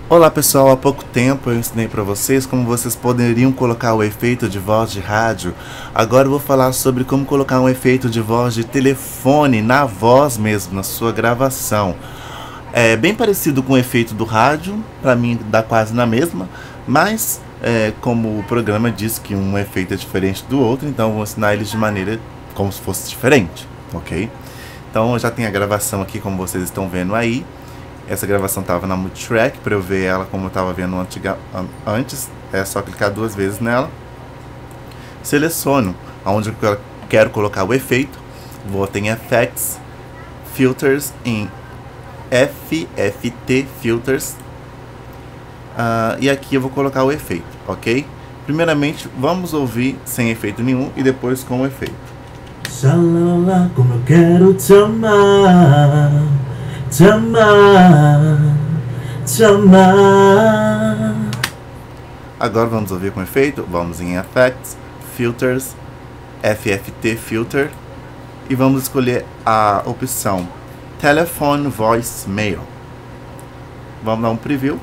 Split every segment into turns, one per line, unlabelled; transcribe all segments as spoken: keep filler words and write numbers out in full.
Olá pessoal, há pouco tempo eu ensinei para vocês como vocês poderiam colocar o efeito de voz de rádio. Agora eu vou falar sobre como colocar um efeito de voz de telefone na voz mesmo, na sua gravação. É bem parecido com o efeito do rádio, para mim dá quase na mesma, mas é, como o programa diz que um efeito é diferente do outro, então eu vou ensinar eles de maneira como se fosse diferente, ok? Então eu já tenho a gravação aqui como vocês estão vendo aí. Essa gravação estava na multitrack, para eu ver ela como eu estava vendo antiga, antes. É só clicar duas vezes nela. Seleciono onde eu quero colocar o efeito. Vou em Effects, Filters, em F F T Filters. Uh, e aqui eu vou colocar o efeito, ok? Primeiramente, vamos ouvir sem efeito nenhum e depois com o efeito.
Xalala, como eu quero te amar, te amar, te amar.
Agora vamos ouvir com efeito. Vamos em Effects, Filters, F F T Filter e vamos escolher a opção Telephone Voicemail. Vamos dar um preview.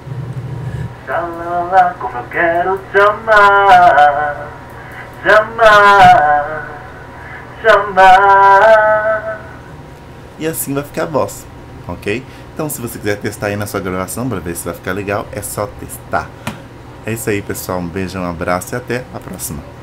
Xalala, como eu quero te amar, te amar, te amar.
E assim vai ficar a voz, ok? Então se você quiser testar aí na sua gravação para ver se vai ficar legal, é só testar. É isso aí pessoal, um beijo, um abraço e até a próxima.